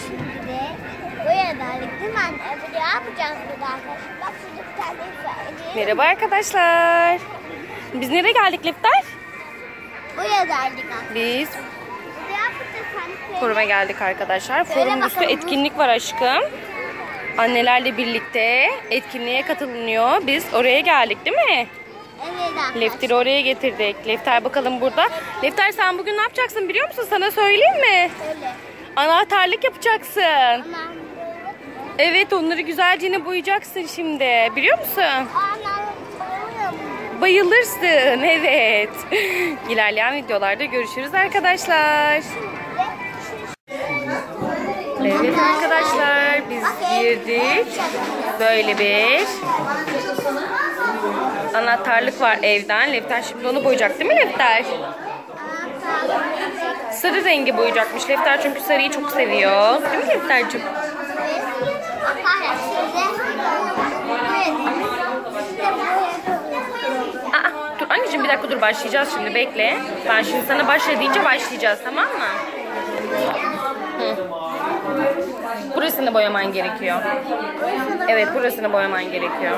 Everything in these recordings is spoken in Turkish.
Şimdi boyadarlık değil mi anne? Ne yapacağız burada arkadaşlar? Bak şurada bir tane var. Merhaba arkadaşlar. Biz nereye geldik Lifter? Boyadarlık arkadaşlar. Biz Ne yapacağız anne? foruma geldik arkadaşlar. Söyle Forum üstü bakalım. etkinlik var aşkım. Annelerle birlikte etkinliğe katılınıyor. Biz oraya geldik değil mi? Evet arkadaşlar. Lefter'i oraya getirdik. Lefter bakalım burada. Lefter sen bugün ne yapacaksın biliyor musun? Sana söyleyeyim mi? Öyle. Anahtarlık yapacaksın. Anam. Evet, onları güzelce boyayacaksın şimdi. Biliyor musun? Anam. Boyuyor mu? Bayılırsın. Evet. İlerleyen videolarda görüşürüz arkadaşlar. Evet arkadaşlar, biz girdik. Böyle bir anahtarlık var evden. Lefter şimdi onu boyayacak değil mi Lefter? Sarı rengi boyayacakmış Lefter, çünkü sarıyı çok seviyor. Değil mi Lefter'cim? Aa, dur anneciğim, bir dakika dur, başlayacağız şimdi, bekle. Ben şimdi sana başla deyince başlayacağız, tamam mı? Hı. Burasını boyaman gerekiyor. Evet, burasını boyaman gerekiyor.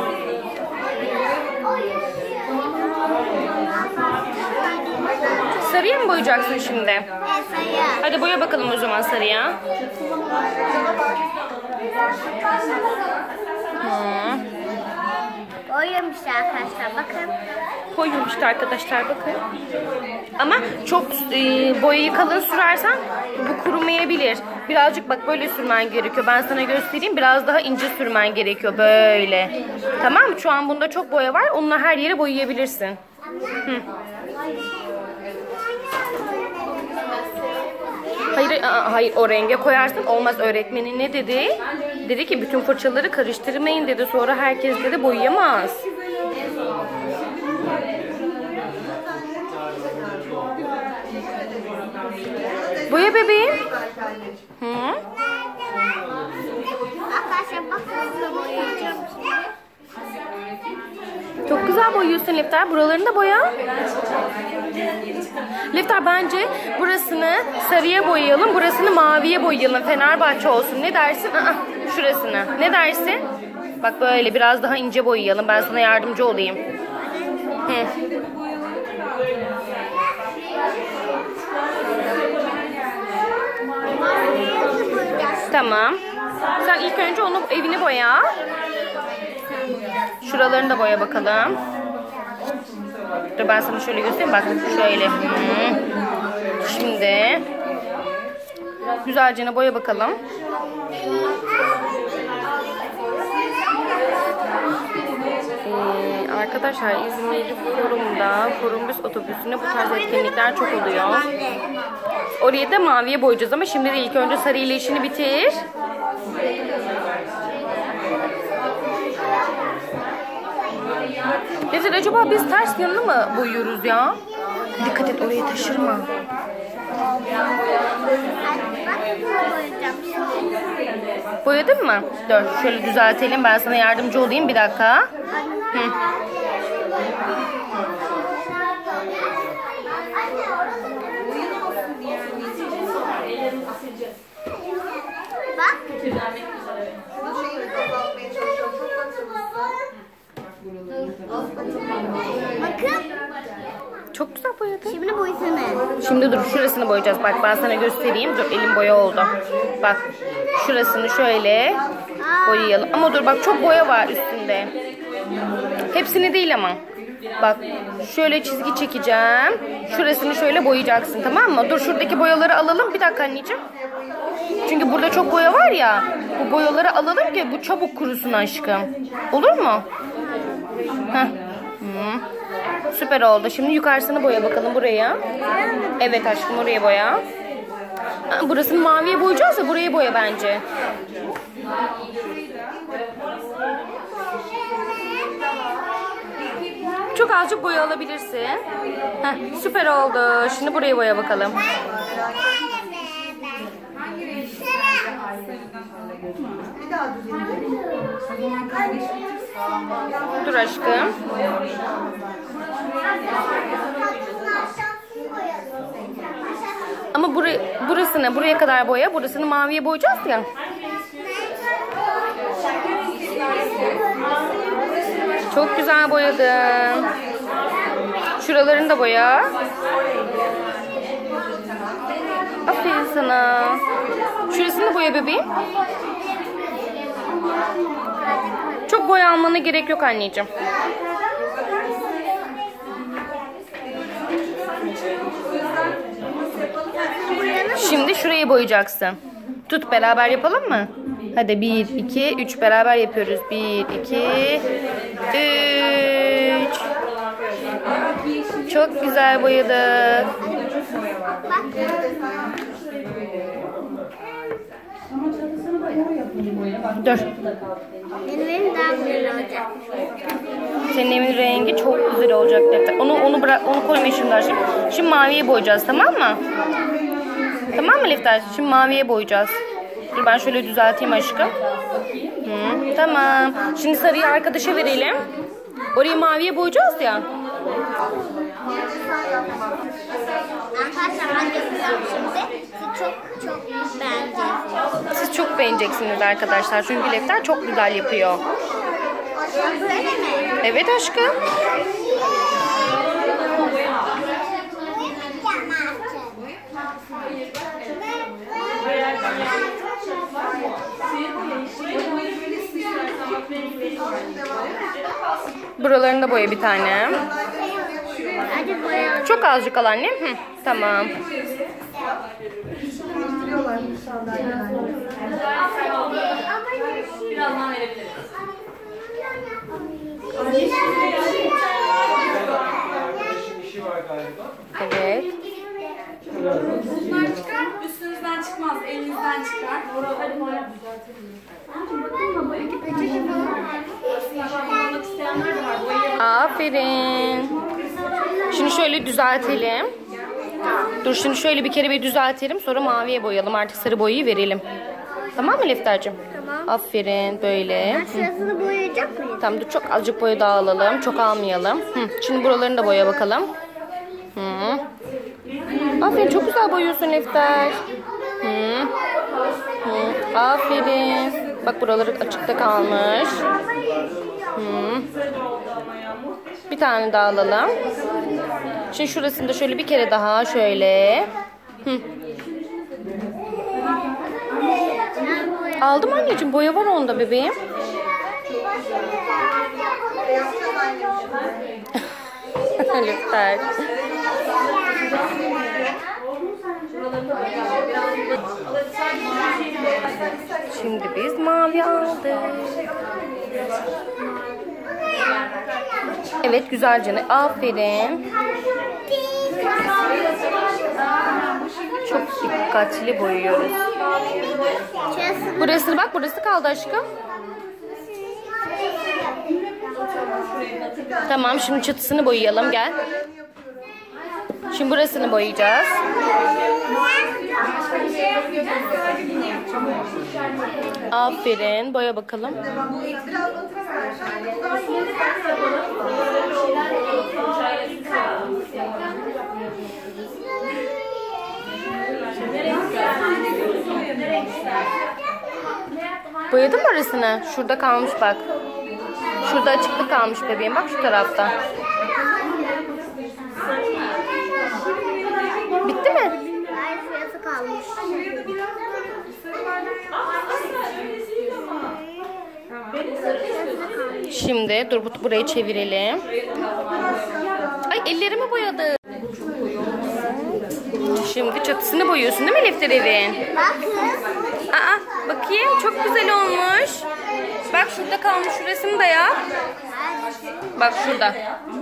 Sarıya mı boyayacaksın şimdi? Hadi boya bakalım o zaman sarıya. Boyamış arkadaşlar, bakın. Koyulmuştu arkadaşlar, bakın. Ama çok boyayı kalın sürersen bu kurumayabilir. Birazcık bak böyle sürmen gerekiyor. Ben sana göstereyim. Biraz daha ince sürmen gerekiyor. Böyle. Tamam mı? Şu an bunda çok boya var. Onunla her yere boyayabilirsin. Hı. Hayır, hayır, o renge koyarsın. Olmaz, öğretmenin ne dedi? Dedi ki bütün fırçaları karıştırmayın dedi. Sonra herkes dedi boyayamaz. Boya bebeğim. Hı? Arkadaşlar bakın, boyayacağım. Çok güzel boyuyorsun Lefter. Buralarını da boya. Lefter, bence burasını sarıya boyayalım. Burasını maviye boyayalım. Fenerbahçe olsun. Ne dersin? Şurasını. Ne dersin? Bak böyle biraz daha ince boyayalım. Ben sana yardımcı olayım. Hı. Tamam. Sen ilk önce onu evini boya. Şuralarını da boya bakalım. Dur ben sana şöyle göstereyim. Bak şöyle. Şimdi güzelce boya bakalım. Arkadaşlar İzmir Forum'da Forumbüs otobüsünde bu tarz etkinlikler çok oluyor. Orayı da maviye boyayacağız ama şimdi de ilk önce sarı ile işini bitir. Lefter, acaba biz ters yanını mı boyuyoruz ya? Dikkat et, orayı taşırma. Boyadın mı? Dur şöyle düzeltelim, ben sana yardımcı olayım, bir dakika. Hı. Bak. Bakın. Çok güzel boyadın. Şimdi boyasana. Şimdi dur, şurasını boyayacağız. Bak ben sana göstereyim. Dur, elim boya oldu. Bak şurasını şöyle boyayalım. Ama dur bak, çok boya var üstünde. Hepsini değil ama. Bak şöyle çizgi çekeceğim. Şurasını şöyle boyayacaksın, tamam mı? Dur şuradaki boyaları alalım. Bir dakika anneciğim. Çünkü burada çok boya var ya. Bu boyaları alalım ki bu çabuk kurusun aşkım. Olur mu? Heh. Süper oldu. Şimdi yukarısını boya bakalım buraya. Evet aşkım, oraya boya. Burasını maviye boyayacağız ya, burayı boya bence. Çok azıcık boya alabilirsin. Heh, süper oldu. Şimdi buraya boya bakalım. Dur aşkım. Ama burayı burasını buraya kadar boya. Burasını maviye boyayacağız ya. Çok güzel boyadın. Şuralarını da boya. Aferin sana. Şurasını da boya bebeğim. Çok boya almana gerek yok anneciğim. Şimdi şurayı boyayacaksın. Tut, beraber yapalım mı? Hadi 1, 2, 3 beraber yapıyoruz. 1, 2, 3. Çok güzel boyadık. Dur. Benim evim daha güzel olacak. Senin evin rengi çok güzel olacak Lefter. Onu bırak, onu koyma şimdi aşkım. Şimdi maviye boyayacağız, tamam mı? Tamam mı Lefter? Şimdi maviye boyayacağız. Dur ben şöyle düzelteyim aşkım. Tamam. Şimdi sarıyı arkadaşa verelim. Orayı maviye boyayacağız ya. Arkadaşlar ben yapacağım şimdi. Siz çok beğeneceksiniz. Siz çok beğeneceksiniz arkadaşlar. Çünkü Lefter çok güzel yapıyor. Böyle mi? Evet aşkım. Buralarını da boya bir tane. Hadi boyayalım. Çok azıcık al annem. Tamam. Birazdan verebilirim. Evet. Bunlar çıkar, üstünüzden çıkmaz, elinizden çıkar. Hadi boya düzeltelim. Yapmak isteyenler de var. Boyayalım. Aferin. Şimdi şöyle düzeltelim. Dur şimdi şöyle bir kere bir düzeltelim. Sonra maviye boyayalım. Artık sarı boyayı verelim. Tamam mı Lefter'cim? Tamam. Aferin böyle. Ben şurasını boyayacak mıyım? Tamam dur çok azıcık boya daha alalım. Çok almayalım. Şimdi buralarını da boya bakalım. Aferin çok güzel boyuyorsun Lefter. Aferin. Bak buraları açıkta kalmış. Bir tane daha alalım. Şimdi şurasını da şöyle bir kere daha şöyle. Aldım anneciğim, boya var onda bebeğim. Lütfen. Şimdi biz mavi aldık. Evet güzelce. Aferin. Çok dikkatli boyuyoruz. Burası bak, burası kaldı aşkım. Tamam şimdi çatısını boyayalım gel. Şimdi burasını boyayacağız. Aferin. Boya bakalım. Boyadın mı orasını? Şurada kalmış bak. Şurada açıklık kalmış bebeğim. Bak şu tarafta. Bitti mi? Hayır, şurası kalmış. Şimdi dur burayı çevirelim. Ay ellerimi boyadı. Şimdi çatısını boyuyorsun değil mi Lefter evin? Bakın. Aa, bakayım çok güzel olmuş. Bak şurada kalmış, şurasını da yap. Bak şurada.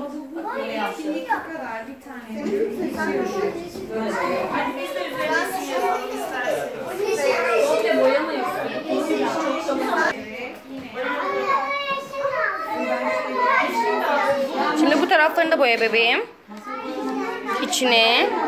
Şimdi bu taraflarını da boya bebeğim. İçine.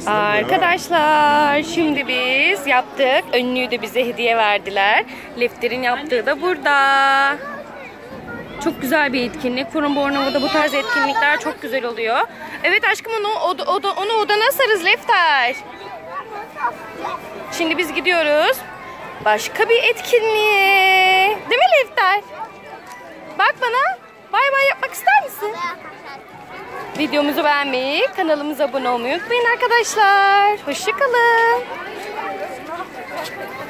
Arkadaşlar şimdi biz yaptık. Önlüğü de bize hediye verdiler. Lefter'in yaptığı da burada. Çok güzel bir etkinlik. Fırın Bornova'da bu tarz etkinlikler çok güzel oluyor. Evet aşkım onu odana asarız Lefter. Şimdi biz gidiyoruz. Başka bir etkinliğe. Değil mi Lefter? Bak bana. Bay bay yapmak ister misin? Videomuzu beğenmeyi, kanalımıza abone olmayı unutmayın arkadaşlar. Hoşça kalın.